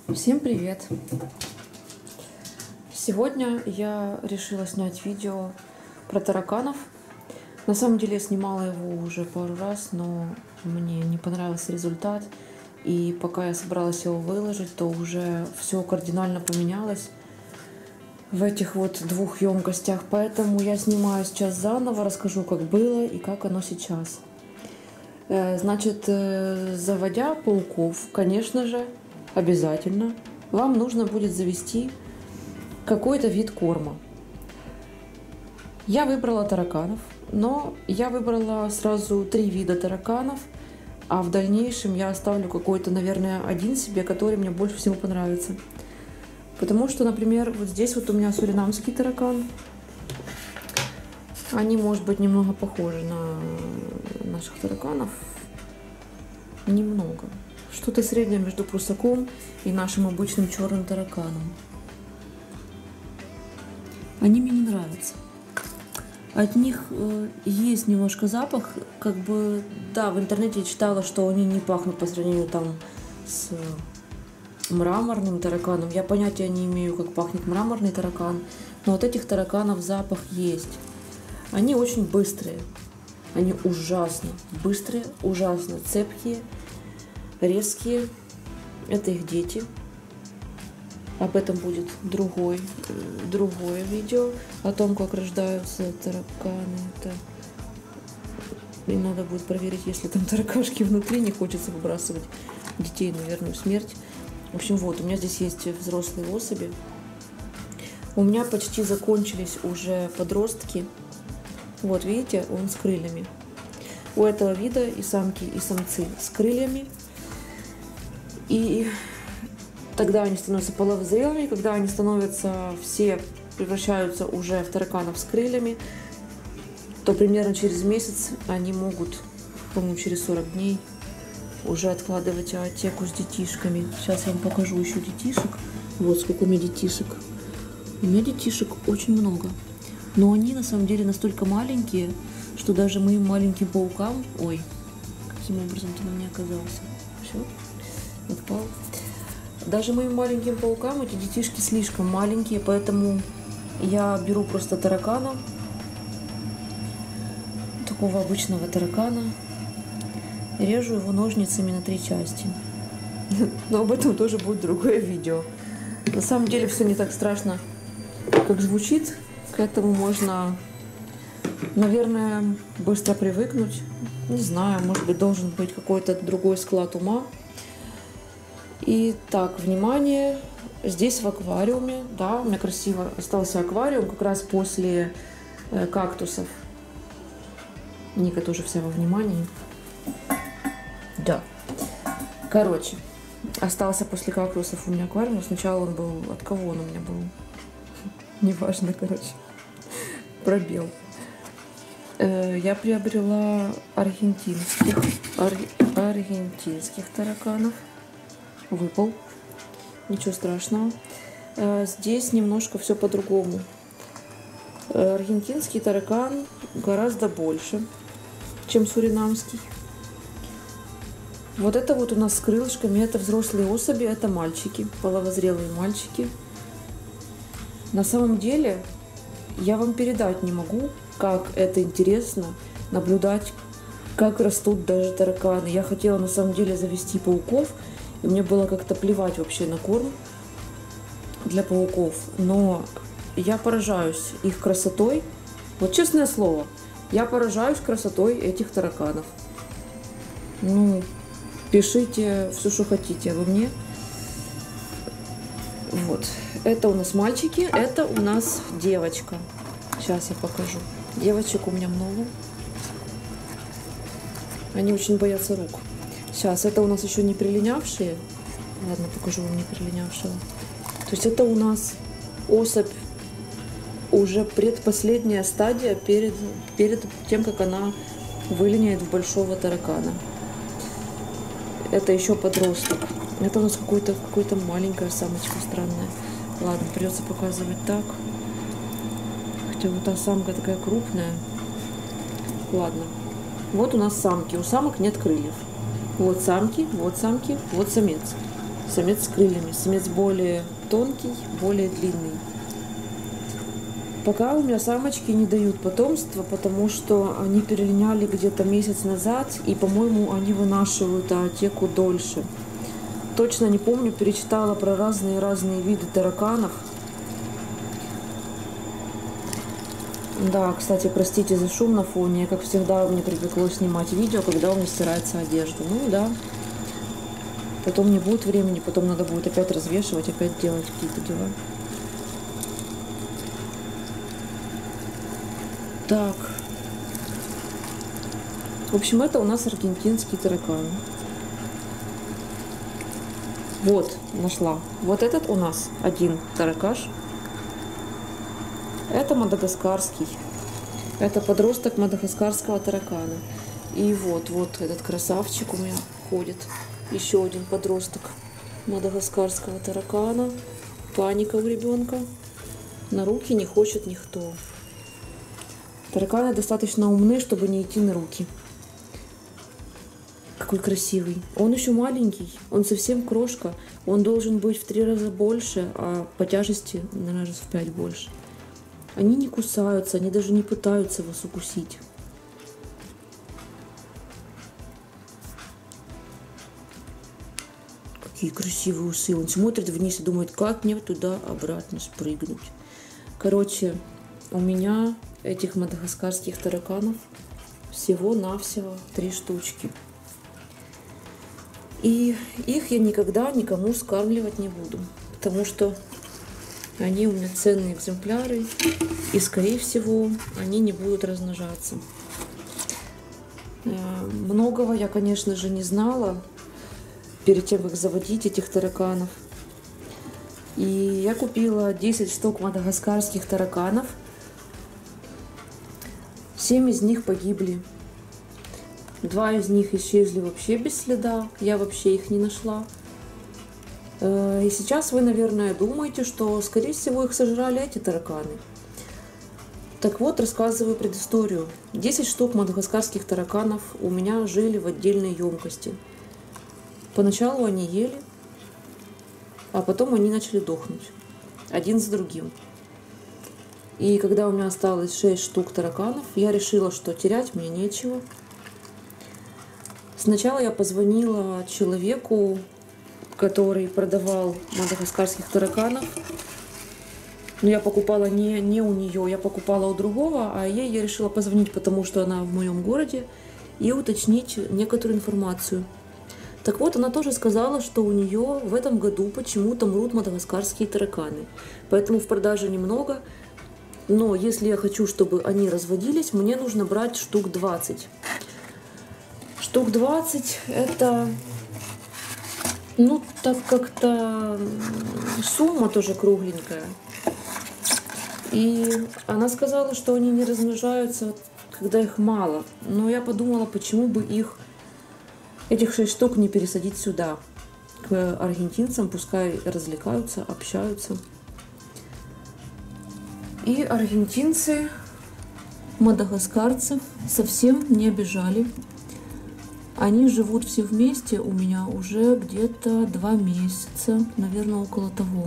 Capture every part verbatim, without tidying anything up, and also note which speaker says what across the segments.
Speaker 1: Всем привет! Сегодня я решила снять видео про тараканов. На самом деле я снимала его уже пару раз, но мне не понравился результат. И пока я собралась его выложить, то уже все кардинально поменялось в этих вот двух емкостях. Поэтому я снимаю сейчас заново, расскажу, как было и как оно сейчас. Значит, заводя пауков, конечно же, обязательно вам нужно будет завести какой-то вид корма. Я выбрала тараканов, но я выбрала сразу три вида тараканов, а в дальнейшем я оставлю какой-то, наверное, один себе, который мне больше всего понравится. Потому что, например, вот здесь вот у меня суринамский таракан. Они, может быть, немного похожи на наших тараканов. Немного. Что-то среднее между прусаком и нашим обычным черным тараканом. Они мне не нравятся. От них э, есть немножко запах, как бы, да, в интернете я читала, что они не пахнут по сравнению там с мраморным тараканом. Я понятия не имею, как пахнет мраморный таракан, но от этих тараканов запах есть. Они очень быстрые, они ужасно быстрые, ужасно цепкие, резкие. Это их дети. Об этом будет другой, другое видео о том, как рождаются тараканы. Это... И надо будет проверить, если там таракашки внутри, не хочется выбрасывать детей на верную смерть. В общем, вот, у меня здесь есть взрослые особи. У меня почти закончились уже подростки. Вот, видите, он с крыльями. У этого вида и самки, и самцы с крыльями. И тогда они становятся половозрелыми, когда они становятся все, превращаются уже в тараканов с крыльями, то примерно через месяц они могут, по-моему, через сорок дней уже откладывать отеку с детишками. Сейчас я вам покажу еще детишек. Вот сколько у меня детишек. У меня детишек очень много. Но они на самом деле настолько маленькие, что даже моим маленьким паукам... Ой, каким образом ты на мне оказался? Все, отпал. Даже моим маленьким паукам эти детишки слишком маленькие, поэтому я беру просто таракана, такого обычного таракана, режу его ножницами на три части. Но об этом тоже будет другое видео. На самом деле все не так страшно, как звучит. К этому можно, наверное, быстро привыкнуть. Не знаю, может быть, должен быть какой-то другой склад ума. Итак, внимание, здесь в аквариуме, да, у меня красиво остался аквариум, как раз после э, кактусов. Ника тоже вся во внимании. Да. Короче, остался после кактусов у меня аквариум. Сначала он был, от кого он у меня был? Неважно, короче. Пробел. Э, я приобрела аргентинских, ар, аргентинских тараканов. Выпал. Ничего страшного. Здесь немножко все по-другому. Аргентинский таракан гораздо больше, чем суринамский. Вот это вот у нас с крылышками. Это взрослые особи, это мальчики, половозрелые мальчики. На самом деле, я вам передать не могу, как это интересно наблюдать, как растут даже тараканы. Я хотела на самом деле завести пауков, и мне было как-то плевать вообще на корм для пауков. Но я поражаюсь их красотой. Вот честное слово, я поражаюсь красотой этих тараканов. Ну, пишите все, что хотите обо мне. Вот. Это у нас мальчики, это у нас девочка. Сейчас я покажу. Девочек у меня много. Они очень боятся рук. Сейчас, это у нас еще не прилинявшие. Ладно, покажу вам не прилинявшего. То есть это у нас особь, уже предпоследняя стадия перед, перед тем, как она вылиняет в большого таракана. Это еще подросток. Это у нас какой-то какой-то маленькая самочка странная. Ладно, придется показывать так. Хотя вот та самка такая крупная. Ладно. Вот у нас самки. У самок нет крыльев. Вот самки, вот самки, вот самец. Самец с крыльями. Самец более тонкий, более длинный. Пока у меня самочки не дают потомства, потому что они перелиняли где-то месяц назад, и, по-моему, они вынашивают отеку дольше. Точно не помню, перечитала про разные-разные виды тараканов. Да, кстати, простите за шум на фоне. Как всегда, мне привыклось снимать видео, когда у меня стирается одежда. Ну да. Потом не будет времени, потом надо будет опять развешивать, опять делать какие-то дела. Так. В общем, это у нас аргентинский таракан. Вот, нашла. Вот этот у нас один таракаш. Это мадагаскарский. Это подросток мадагаскарского таракана. И вот, вот этот красавчик у меня ходит. Еще один подросток мадагаскарского таракана. Паника у ребенка. На руки не хочет никто. Тараканы достаточно умны, чтобы не идти на руки. Какой красивый. Он еще маленький, он совсем крошка. Он должен быть в три раза больше, а по тяжести, наверное, раз в пять больше. Они не кусаются, они даже не пытаются вас укусить. Какие красивые усы. Он смотрит вниз и думает, как мне туда обратно спрыгнуть. Короче, у меня этих мадагаскарских тараканов всего-навсего три штучки. И их я никогда никому скармливать не буду, потому что они у меня ценные экземпляры, и, скорее всего, они не будут размножаться. Многого я, конечно же, не знала перед тем, как заводить этих тараканов. И я купила десять штук мадагаскарских тараканов. семь из них погибли. Два из них исчезли вообще без следа. Я вообще их не нашла. И сейчас вы, наверное, думаете, что, скорее всего, их сожрали эти тараканы. Так вот, рассказываю предысторию. десять штук мадагаскарских тараканов у меня жили в отдельной емкости. Поначалу они ели, а потом они начали дохнуть. Один за другим. И когда у меня осталось шесть штук тараканов, я решила, что терять мне нечего. Сначала я позвонила человеку, который продавал мадагаскарских тараканов. Но я покупала не, не у нее, я покупала у другого, а ей я решила позвонить, потому что она в моем городе, и уточнить некоторую информацию. Так вот, она тоже сказала, что у нее в этом году почему-то мрут мадагаскарские тараканы. Поэтому в продаже немного. Но если я хочу, чтобы они разводились, мне нужно брать штук двадцать. Штук двадцать это, ну, так как-то сумма тоже кругленькая. И она сказала, что они не размножаются, когда их мало. Но я подумала, почему бы их, этих шесть штук, не пересадить сюда, к аргентинцам, пускай развлекаются, общаются. И аргентинцы, мадагаскарцы совсем не обижали. Они живут все вместе у меня уже где-то два месяца, наверное, около того.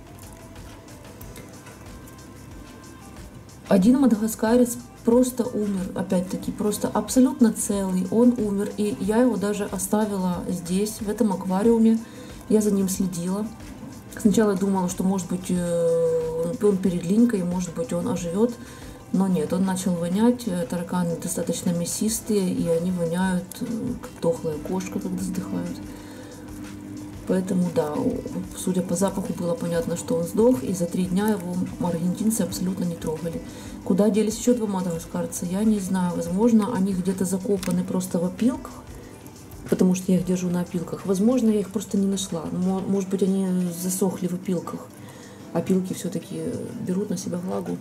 Speaker 1: Один мадагаскарец просто умер, опять-таки, просто абсолютно целый. Он умер, и я его даже оставила здесь, в этом аквариуме. Я за ним следила. Сначала я думала, что, может быть, он перед линькой, может быть, он оживет. Но нет, он начал вонять. Тараканы достаточно мясистые, и они воняют, как дохлая кошка, когда вздыхают. Поэтому, да, судя по запаху, было понятно, что он сдох, и за три дня его аргентинцы абсолютно не трогали. Куда делись еще два мадагаскарца, я не знаю. Возможно, они где-то закопаны просто в опилках, потому что я их держу на опилках. Возможно, я их просто не нашла. Может быть, они засохли в опилках. Опилки все-таки берут на себя влагу.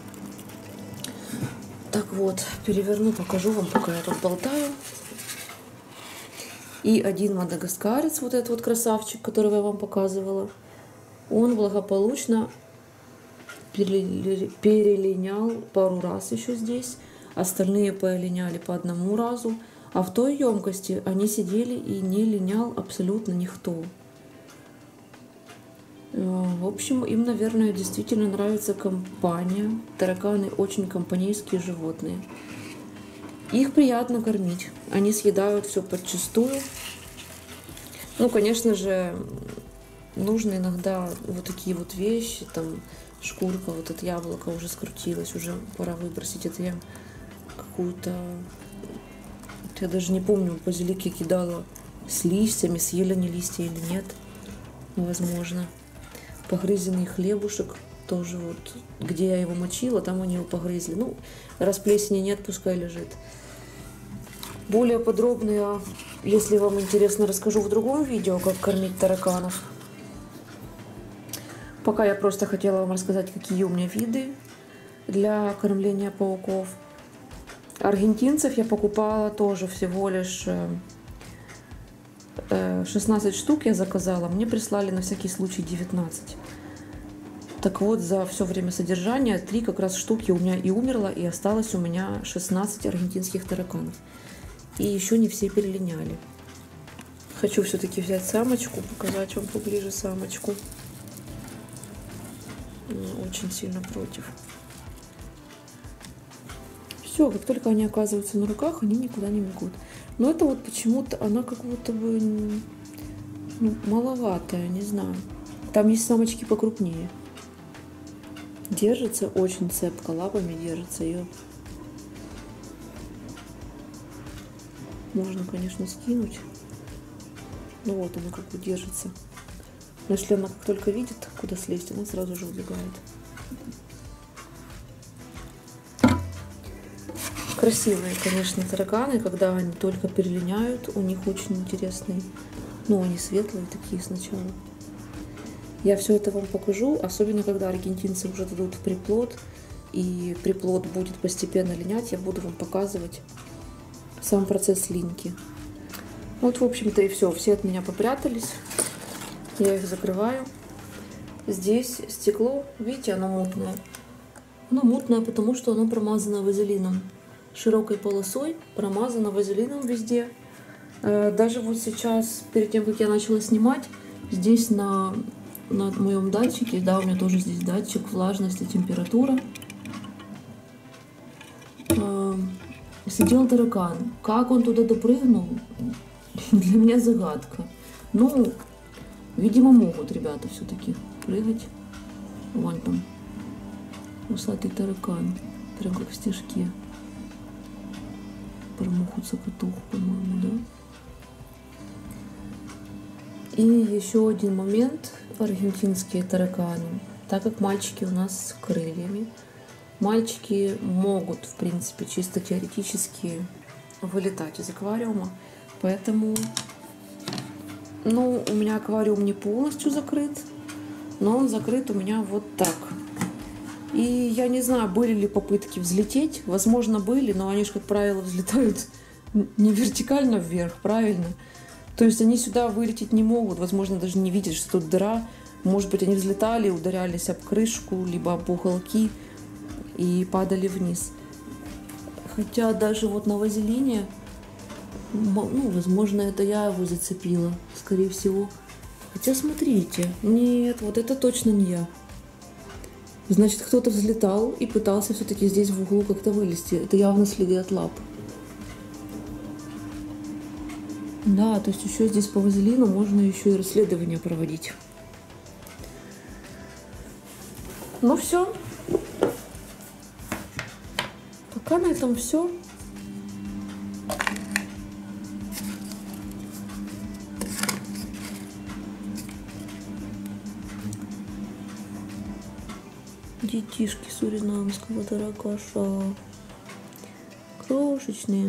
Speaker 1: Так вот, переверну, покажу вам, пока я тут болтаю. И один мадагаскарец, вот этот вот красавчик, которого я вам показывала, он благополучно перелинял пару раз еще здесь. Остальные полиняли по одному разу. А в той емкости они сидели, и не линял абсолютно никто. В общем, им, наверное, действительно нравится компания. Тараканы очень компанейские животные. Их приятно кормить. Они съедают все подчистую. Ну, конечно же, нужно иногда вот такие вот вещи, там шкурка, вот это яблоко уже скрутилось, уже пора выбросить. Это я какую-то, я даже не помню, базилик я кидала с листьями, съели они листья или нет, возможно. Погрызенный хлебушек тоже вот, где я его мочила, там они его погрызли. Ну, раз плесени нет, пускай лежит. Более подробно я, если вам интересно, расскажу в другом видео, как кормить тараканов. Пока я просто хотела вам рассказать, какие у меня виды для кормления пауков. Аргентинцев я покупала тоже всего лишь шестнадцать штук я заказала. Мне прислали на всякий случай девятнадцать. Так вот, за все время содержания три как раз штуки у меня и умерло, и осталось у меня шестнадцать аргентинских тараканов. И еще не все перелиняли. Хочу все-таки взять самочку, показать вам поближе самочку. Очень сильно против. Все, как только они оказываются на руках, они никуда не бегут. Но это вот почему-то она как будто бы ну, маловатая, не знаю. Там есть самочки покрупнее. Держится очень цепко, лапами держится ее. Можно, конечно, скинуть. Ну вот она как бы держится. Но если она как только видит, куда слезть, она сразу же убегает. Красивые, конечно, тараканы, когда они только перелиняют. У них очень интересные. Ну, они светлые такие сначала. Я все это вам покажу, особенно когда аргентинцы уже дадут в приплод. И приплод будет постепенно линять, я буду вам показывать сам процесс линьки. Вот, в общем-то, и все. Все от меня попрятались. Я их закрываю. Здесь стекло, видите, оно мутное. Оно мутное, потому что оно промазано вазелином. Широкой полосой, промазано вазелином везде. Даже вот сейчас, перед тем, как я начала снимать, здесь на, на моем датчике, да, у меня тоже здесь датчик влажности, температура. Сидел таракан. Как он туда допрыгнул, для меня загадка. Ну, видимо, могут ребята все-таки прыгать. Вон там усатый таракан, прям как в стежке. Про муху-цокотуху, по-моему, да? И еще один момент. Аргентинские тараканы. Так как мальчики у нас с крыльями, мальчики могут, в принципе, чисто теоретически вылетать из аквариума. Поэтому, ну, у меня аквариум не полностью закрыт, но он закрыт у меня вот так. И я не знаю, были ли попытки взлететь. Возможно, были, но они же, как правило, взлетают не вертикально вверх, правильно? То есть они сюда вылететь не могут. Возможно, даже не видят, что тут дыра. Может быть, они взлетали, ударялись об крышку, либо об уголки и падали вниз. Хотя даже вот на вазелине, ну, возможно, это я его зацепила, скорее всего. Хотя, смотрите, нет, вот это точно не я. Значит, кто-то взлетал и пытался все-таки здесь в углу как-то вылезти. Это явно следы от лап. Да, то есть еще здесь по вазелину можно еще и расследование проводить. Ну все. Пока на этом все. Детишки суринамского таракаша. Крошечные.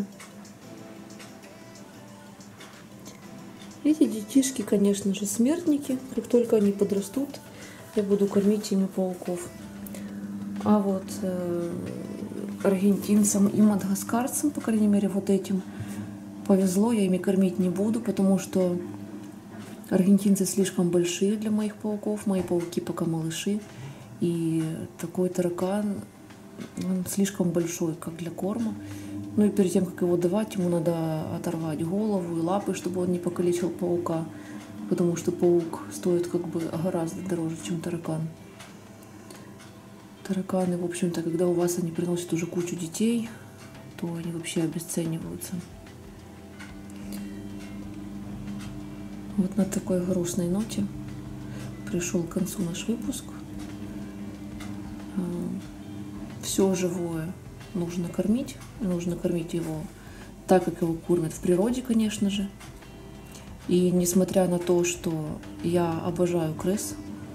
Speaker 1: Эти детишки, конечно же, смертники. Как только они подрастут, я буду кормить ими пауков. А вот э, аргентинцам и мадагаскарцам, по крайней мере, вот этим повезло. Я ими кормить не буду, потому что аргентинцы слишком большие для моих пауков. Мои пауки пока малыши. И такой таракан, он слишком большой, как для корма. Ну и перед тем, как его давать, ему надо оторвать голову и лапы, чтобы он не покалечил паука. потому что паук стоит как бы гораздо дороже, чем таракан. Тараканы, в общем-то, когда у вас они приносят уже кучу детей, то они вообще обесцениваются. Вот на такой грустной ноте пришел к концу наш выпуск. Все живое нужно кормить, нужно кормить его так, как его кормят в природе, конечно же. И несмотря на то, что я обожаю крыс,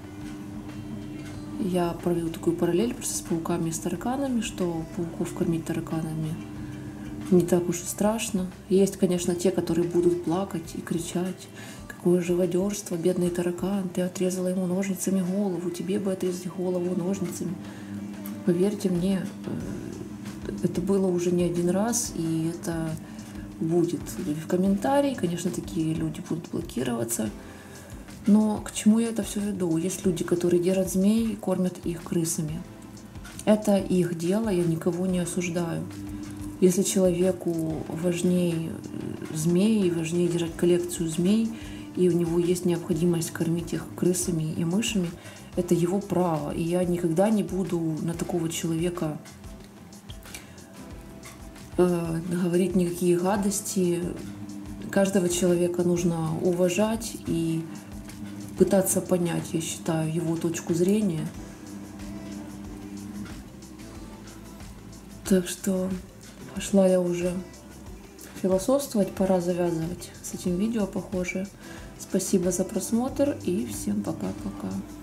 Speaker 1: я проведу такую параллель просто с пауками и с тараканами, что пауков кормить тараканами не так уж и страшно. Есть, конечно, те, которые будут плакать и кричать: какое живодерство, бедный таракан, ты отрезала ему ножницами голову, тебе бы отрезать голову ножницами. Поверьте мне, это было уже не один раз, и это будет. В комментарии, конечно, такие люди будут блокироваться. Но к чему я это все веду? Есть люди, которые держат змей и кормят их крысами. Это их дело, я никого не осуждаю. Если человеку важнее змей, важнее держать коллекцию змей, и у него есть необходимость кормить их крысами и мышами, это его право. И я никогда не буду на такого человека э, говорить никакие гадости. Каждого человека нужно уважать и пытаться понять, я считаю, его точку зрения. Так что пошла я уже философствовать, пора завязывать с этим видео, похоже. Спасибо за просмотр и всем пока-пока.